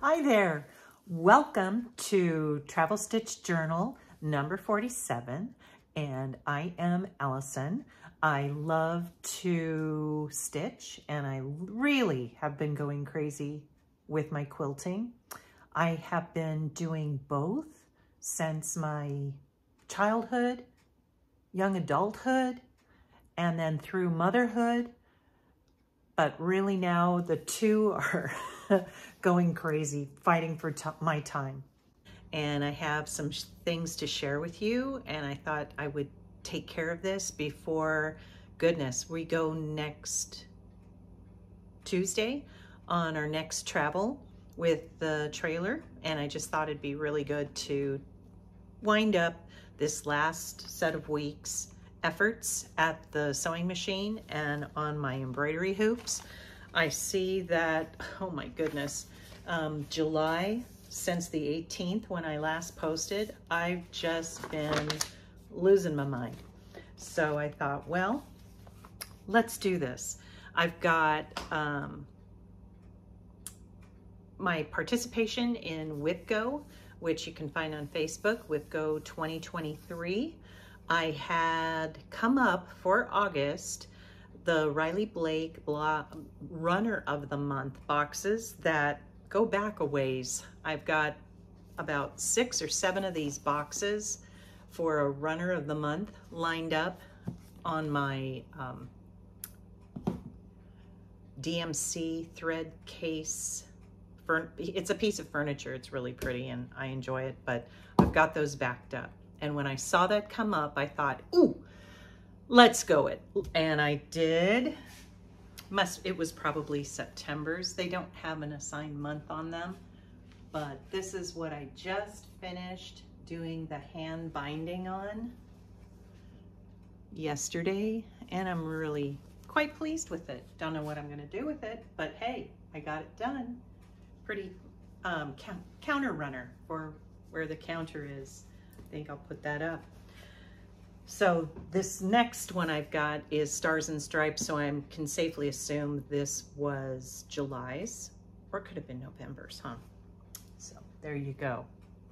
Hi there. Welcome to Travel Stitch Journal number 47, and I am Allison. I love to stitch, and I really have been going crazy with my quilting. I have been doing both since my childhood, young adulthood, and then through motherhood. But really now the two are going crazy, fighting for my time. And I have some things to share with you, and I thought I would take care of this before, goodness, we go next Tuesday on our next travel with the trailer. And I just thought it'd be really good to wind up this last set of weeks efforts at the sewing machine and on my embroidery hoops. I see that, oh my goodness, July, since the 18th when I last posted, I've just been losing my mind. So I thought, well, let's do this. I've got my participation in WithGo, which you can find on Facebook, WithGo 2023. I had come up for August the Riley Blake Runner of the Month boxes that go back a ways. I've got about 6 or 7 of these boxes for a Runner of the Month lined up on my DMC thread case. It's a piece of furniture. It's really pretty and I enjoy it, but I've got those backed up. And when I saw that come up, I thought, ooh, let's go it. And I did. It was probably September's. They don't have an assigned month on them, but this is what I just finished doing the hand binding on yesterday. And I'm really quite pleased with it. Don't know what I'm gonna do with it, but hey, I got it done. Pretty counter runner for where the counter is. I think I'll put that up. So this next one I've got is Stars and Stripes, so I can safely assume this was July's, or it could have been November's, huh? So there you go.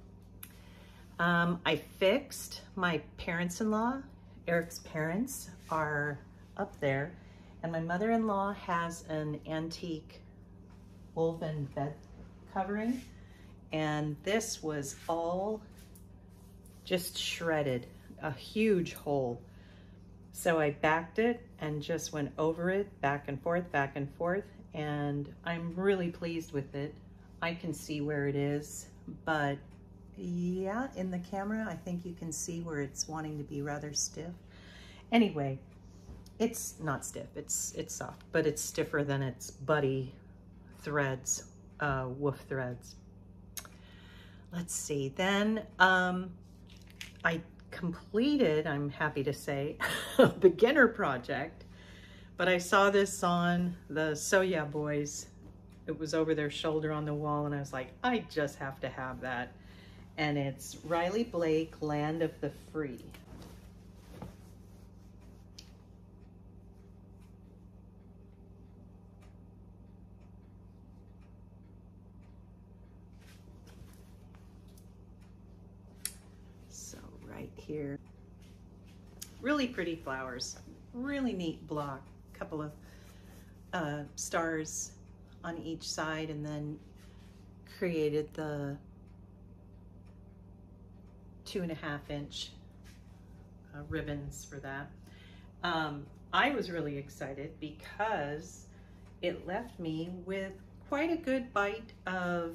I fixed my parents-in-law. Eric's parents are up there, and my mother-in-law has an antique woven bed covering, and this was all just shredded, a huge hole. So I backed it and just went over it back and forth, and I'm really pleased with it. I can see where it is, but yeah, in the camera, I think you can see where it's wanting to be rather stiff. Anyway, it's not stiff, it's soft, but it's stiffer than its buddy threads, woof threads. Let's see, then I completed, I'm happy to say, a beginner project, but I saw this on the So Yeah Boys. It was over their shoulder on the wall, and I was like, I just have to have that. And it's Riley Blake, Land of the Free. Here, really pretty flowers, really neat block, couple of stars on each side, and then created the 2.5-inch ribbons for that. I was really excited because it left me with quite a good bite of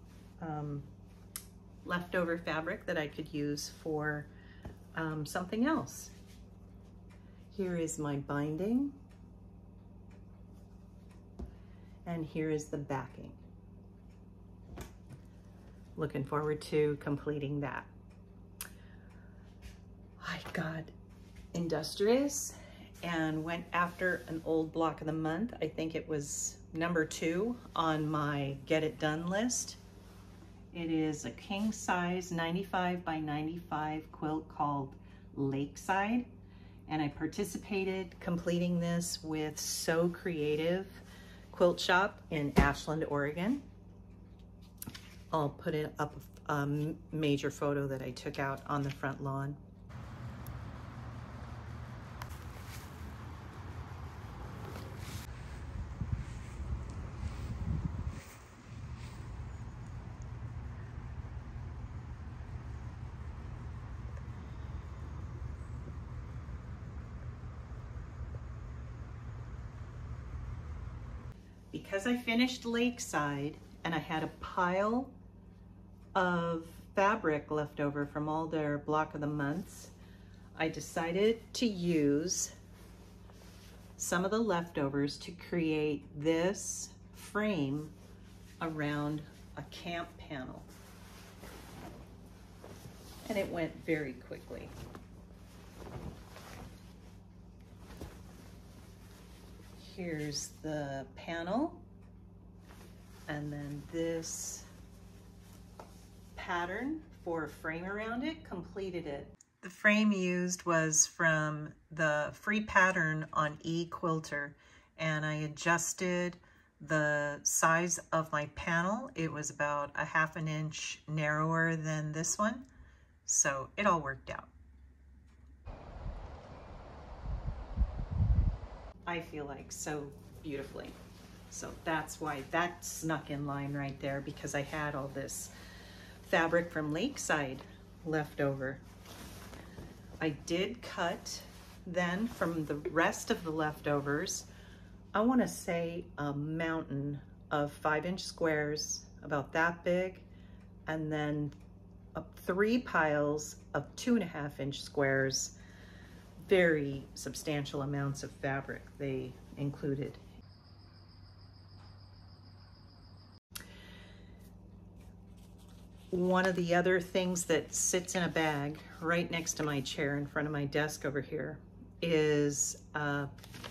leftover fabric that I could use for something else. Here is my binding, and here is the backing. Looking forward to completing that. I got industrious and went after an old block of the month. I think it was number 2 on my get it done list. It is a king size 95 by 95 quilt called Lakeside, and I participated completing this with So Creative Quilt Shop in Ashland, Oregon. I'll put it up a major photo that I took out on the front lawn. Because I finished Lakeside and I had a pile of fabric left over from all their block of the months, I decided to use some of the leftovers to create this frame around a camp panel. And it went very quickly. Here's the panel, and then this pattern for a frame around it completed it. The frame used was from the free pattern on eQuilter, and I adjusted the size of my panel. It was about a ½ an inch narrower than this one, so it all worked out. I feel like so beautifully. So that's why that snuck in line right there, because I had all this fabric from Lakeside left over. I did cut then from the rest of the leftovers, I want to say a mountain of 5-inch squares, about that big, and then 3 piles of 2.5-inch squares. Very substantial amounts of fabric they included. One of the other things that sits in a bag right next to my chair in front of my desk over here is a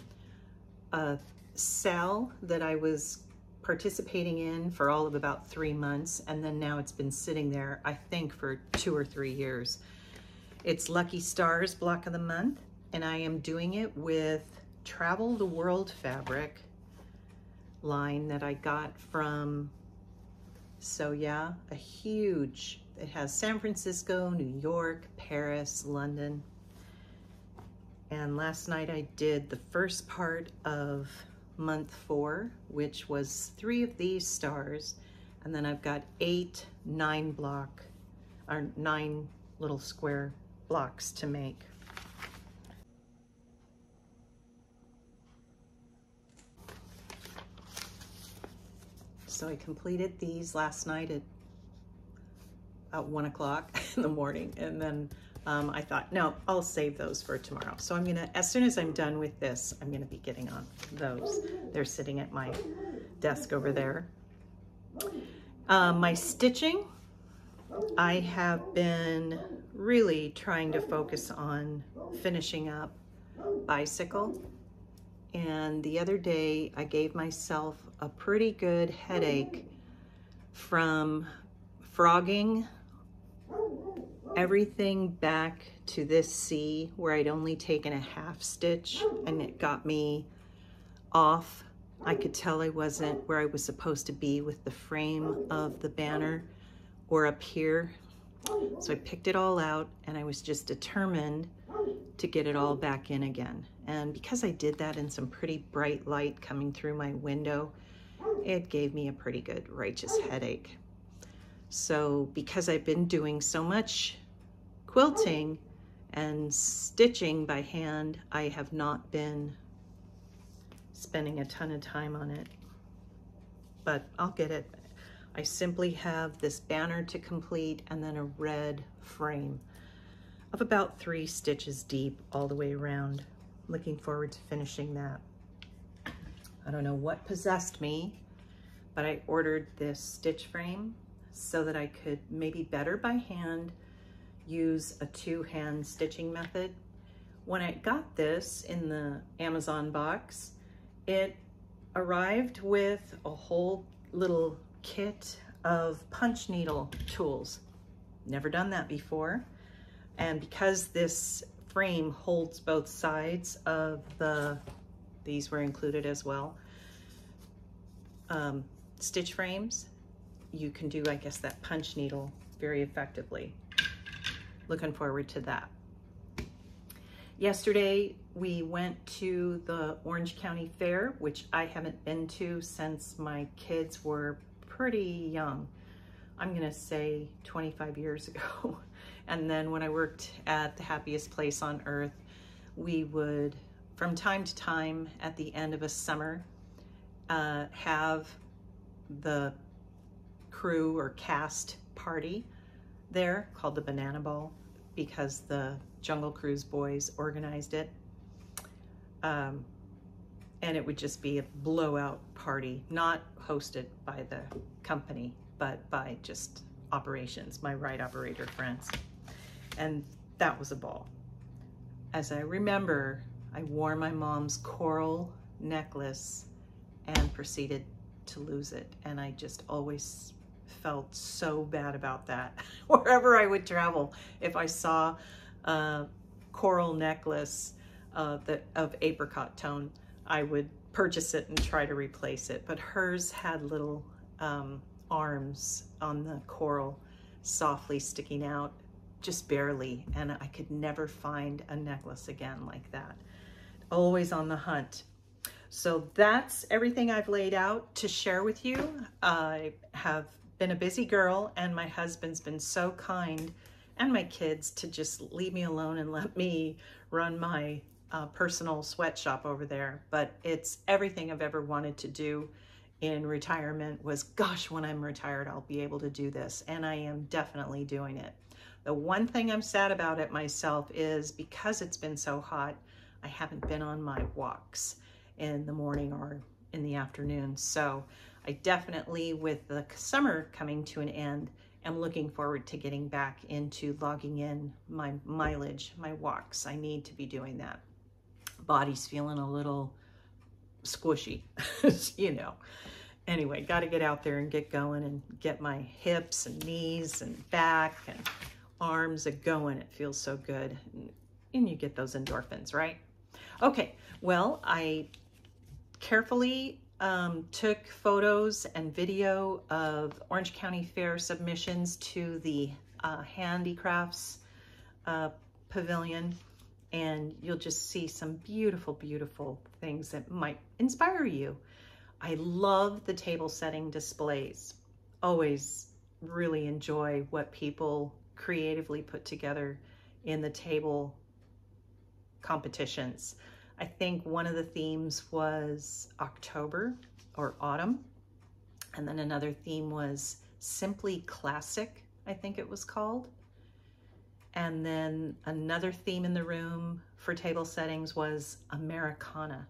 sale that I was participating in for all of about 3 months, and then now it's been sitting there, I think, for 2 or 3 years. It's Lucky Stars Block of the Month, and I am doing it with Travel the World fabric line that I got from, so yeah, a huge, it has San Francisco, New York, Paris, London. And last night I did the first part of month 4, which was 3 of these stars, and then I've got 8 9 little square blocks to make. So I completed these last night at about 1 o'clock in the morning, and then I thought, no, I'll save those for tomorrow. So I'm gonna, as soon as I'm done with this, I'm gonna be getting on those. They're sitting at my desk over there. My stitching, I have been really trying to focus on finishing up Bicycle. And the other day I gave myself a pretty good headache from frogging everything back to this C where I'd only taken a ½ stitch, and it got me off. I could tell I wasn't where I was supposed to be with the frame of the banner or up here. So I picked it all out, and I was just determined to get it all back in again. And because I did that in some pretty bright light coming through my window, it gave me a pretty good righteous headache. So because I've been doing so much quilting and stitching by hand, I have not been spending a ton of time on it, but I'll get it. I simply have this banner to complete and then a red frame of about 3 stitches deep all the way around. Looking forward to finishing that. I don't know what possessed me, but I ordered this stitch frame so that I could maybe better by hand use a 2-hand stitching method. When I got this in the Amazon box, it arrived with a whole little kit of punch needle tools. Never done that before. And because this frame holds both sides of these were included as well, stitch frames, you can do, I guess, that punch needle very effectively. Looking forward to that. Yesterday, we went to the Orange County Fair, which I haven't been to since my kids were pretty young. I'm gonna say 25 years ago. And then when I worked at the happiest place on earth, we would, from time to time, at the end of a summer, have the crew or cast party there called the Banana Ball, because the Jungle Cruise boys organized it. And it would just be a blowout party, not hosted by the company, but by just operations, my ride operator friends. And that was a ball. As I remember, I wore my mom's coral necklace and proceeded to lose it. And I just always felt so bad about that. Wherever I would travel, if I saw a coral necklace of apricot tone, I would purchase it and try to replace it. But hers had little arms on the coral softly sticking out, just barely, and I could never find a necklace again like that. Always on the hunt. So that's everything I've laid out to share with you. I have been a busy girl, and my husband's been so kind, and my kids, to just leave me alone and let me run my personal sweatshop over there. But it's everything I've ever wanted to do in retirement. Was, gosh, when I'm retired, I'll be able to do this, and I am definitely doing it. The one thing I'm sad about it myself is, because it's been so hot, I haven't been on my walks in the morning or in the afternoon. So I definitely, with the summer coming to an end, am looking forward to getting back into logging in my mileage, my walks. I need to be doing that. Body's feeling a little squishy, you know. Anyway, got to get out there and get going and get my hips and knees and back and arms a-going. It feels so good. And you get those endorphins, right? Okay, well, I carefully took photos and video of Orange County Fair submissions to the handicrafts pavilion, and you'll just see some beautiful, beautiful things that might inspire you. I love the table setting displays. Always really enjoy what people creatively put together in the table competitions. I think one of the themes was October or autumn. And then another theme was Simply Classic, I think it was called. And then another theme in the room for table settings was Americana.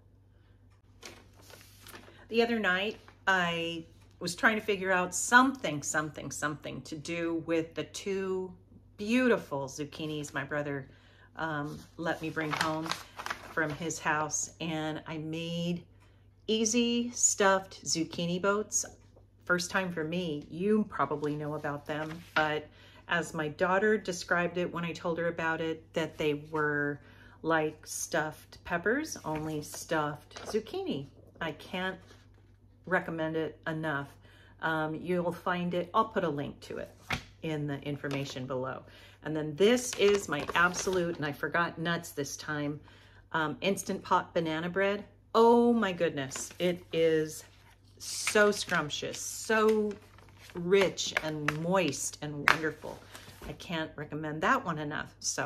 The other night, I was trying to figure out something to do with the two beautiful zucchinis my brother let me bring home from his house, and I made easy stuffed zucchini boats. First time for me. You probably know about them, but as my daughter described it when I told her about it, that they were like stuffed peppers, only stuffed zucchini. I can't recommend it enough. You'll find it, I'll put a link to it in the information below. And then this is my absolute, and I forgot nuts this time, Instant Pot banana bread. Oh my goodness, it is so scrumptious, so rich and moist and wonderful. I can't recommend that one enough. So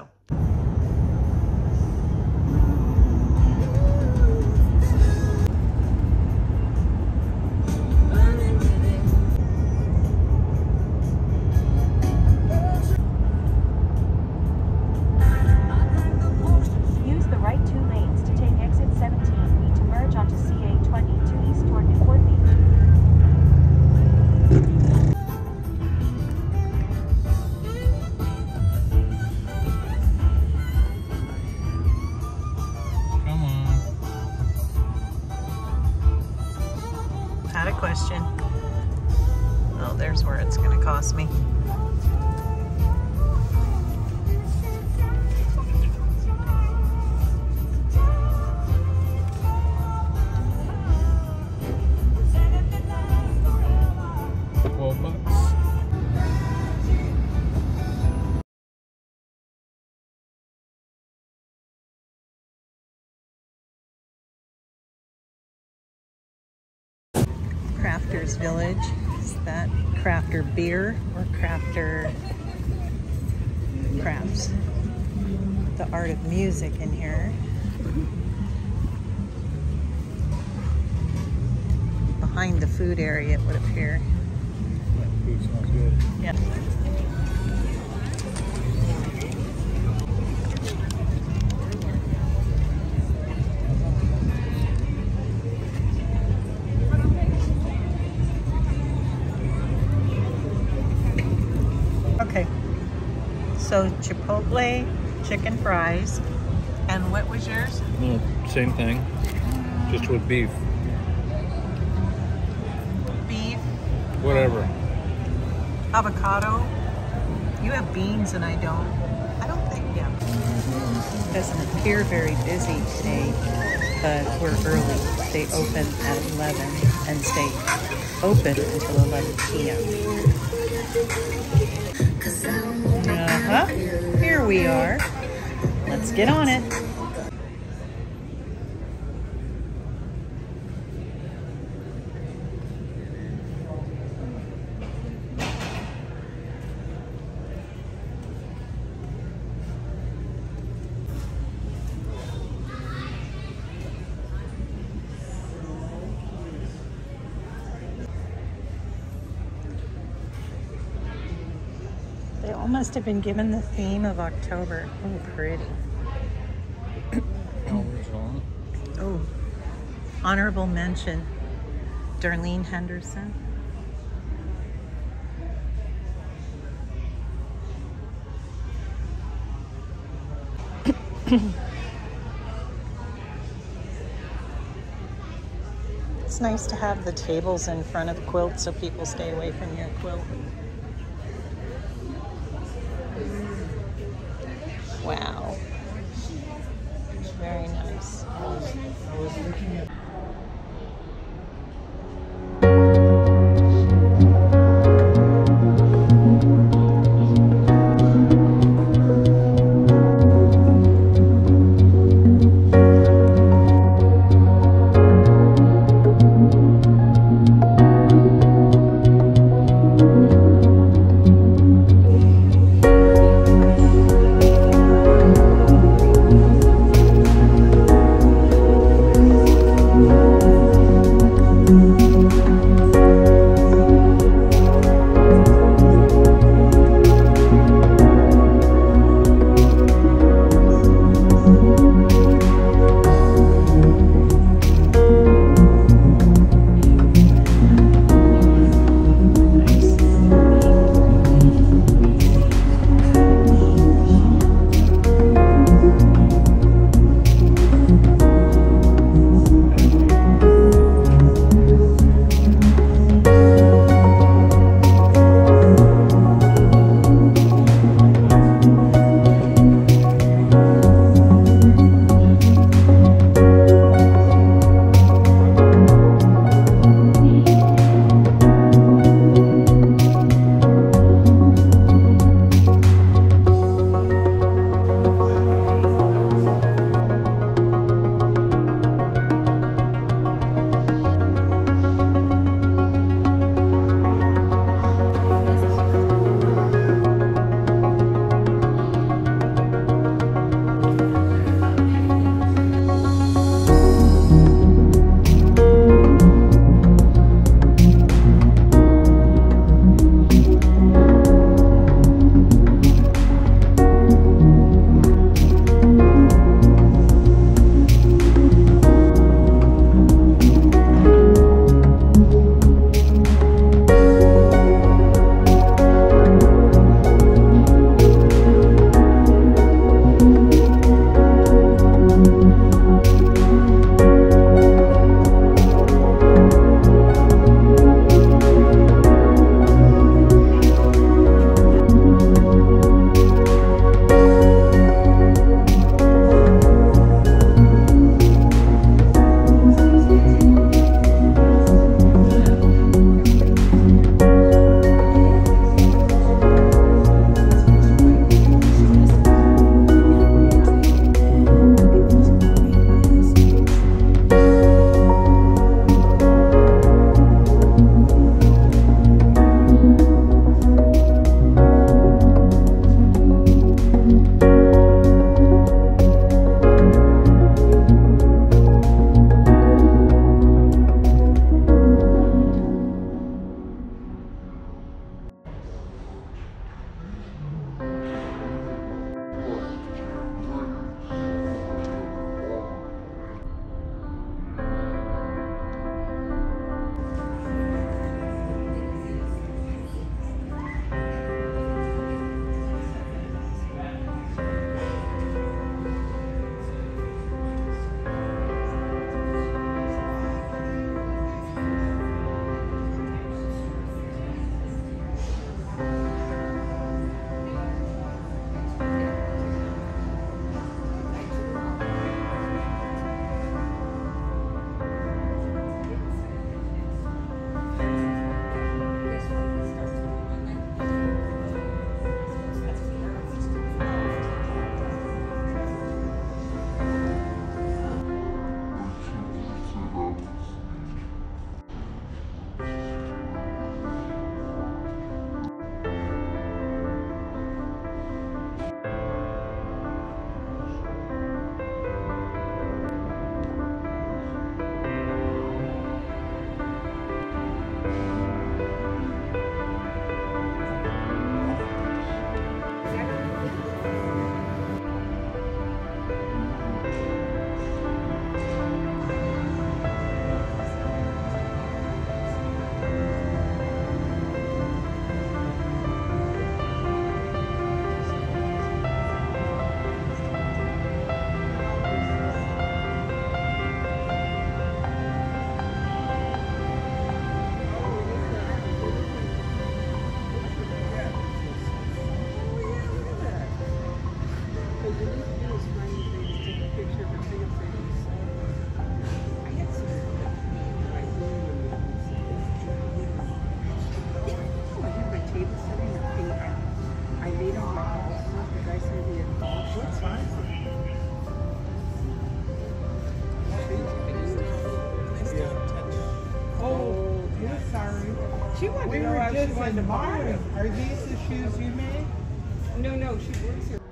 question. Oh, there's where it's going to cost me. Starbucks. Crafters Village. Is that crafter beer or crafter crafts? The art of music in here. Behind the food area, it would appear. That food smells good. Yeah. Okay, so Chipotle chicken fries, and what was yours? No, same thing, just with beef. Beef, Whatever. avocado. You have beans and I don't. I don't think, yeah. Doesn't appear very busy today, but we're early. They open at 11 and stay open until 11 p.m. Here we are. Let's get on it. They all must have been given the theme of October. Oh, pretty. Oh, honorable mention, Darlene Henderson. It's nice to have the tables in front of the quilt so people stay away from your quilt. Wow. Very nice. Listen, Mara, are these the shoes you made? No, she works here.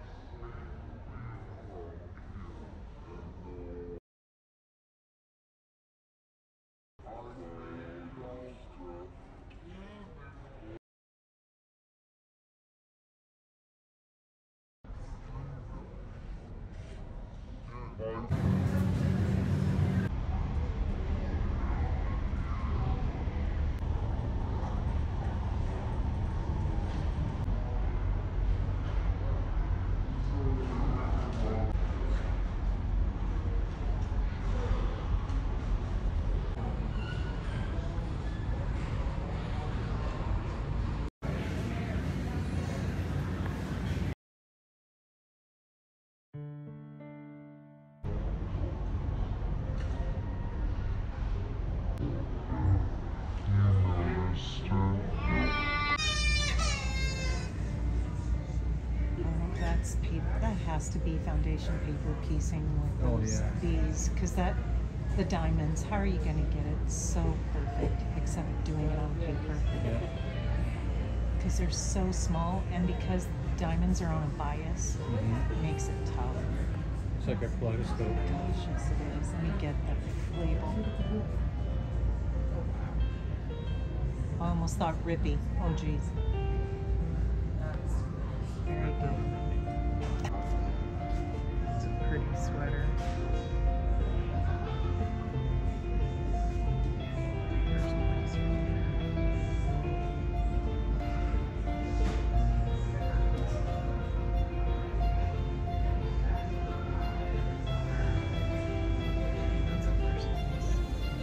That's paper. That has to be foundation paper piecing with those these, because the diamonds. How are you going to get it so perfect except doing it on paper? Yeah. Because they're so small, and because diamonds are on a bias, it makes it tough. It's like a kaleidoscope. Gosh, yes it is. Let me get the label. I almost thought Rippy. Oh geez. That's very good. It's a pretty sweater. There's noise from there. That's a first piece.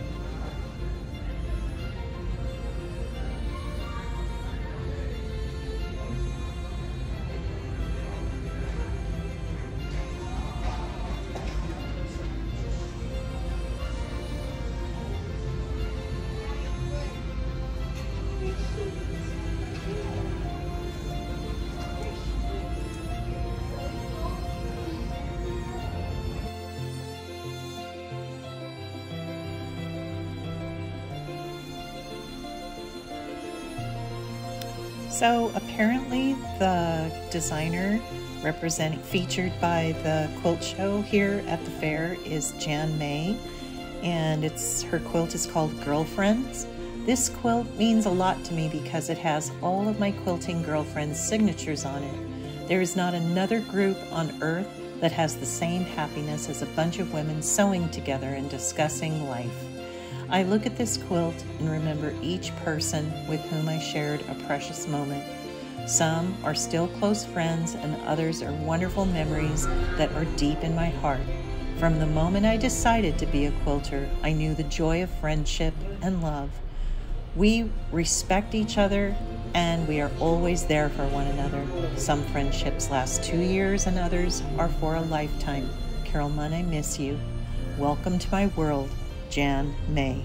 So apparently the designer featured by the quilt show here at the fair is Jan May, and her quilt is called Girlfriends. This quilt means a lot to me because it has all of my quilting girlfriends' signatures on it. There is not another group on earth that has the same happiness as a bunch of women sewing together and discussing life. I look at this quilt and remember each person with whom I shared a precious moment. Some are still close friends, and others are wonderful memories that are deep in my heart. From the moment I decided to be a quilter, I knew the joy of friendship and love. We respect each other, and we are always there for one another. Some friendships last 2 years, and others are for a lifetime. Carol Munn, I miss you. Welcome to my world, Jan May.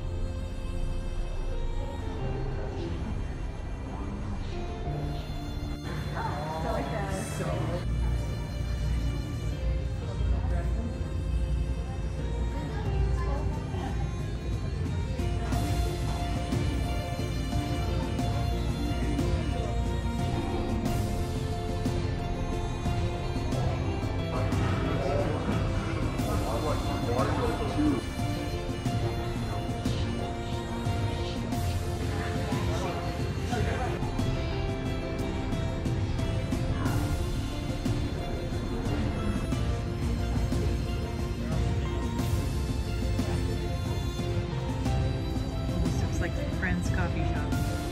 Coffee shop.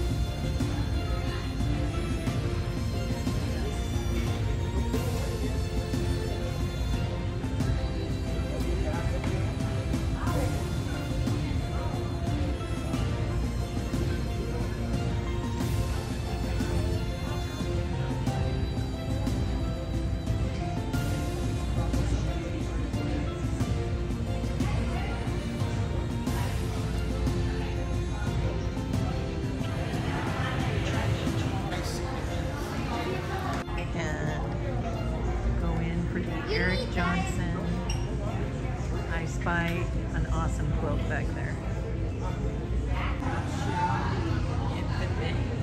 By an awesome quilt back there. It could be.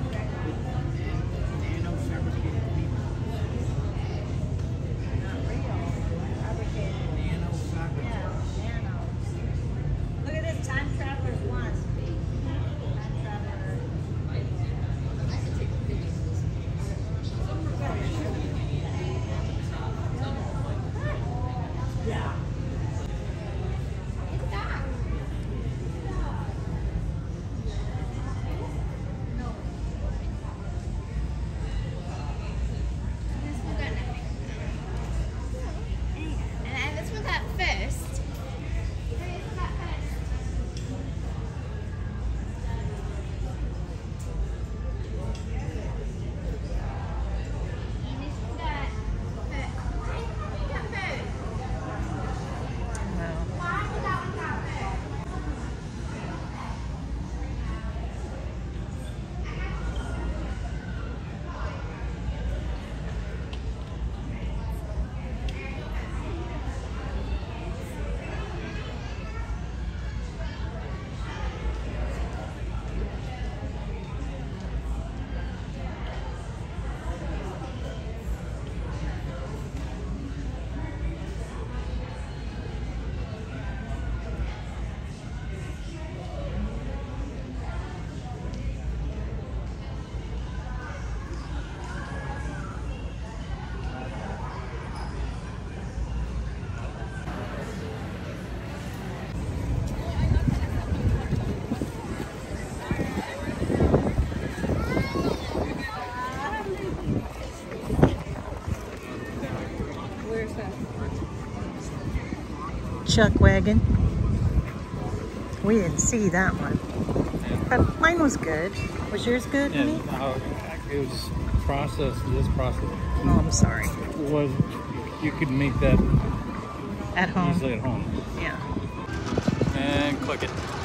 chuck wagon. We didn't see that one. But mine was good. Was yours good, honey? It was processed, this process. Oh, I'm sorry. Was you could make that At home? easily at home. Yeah. And click it.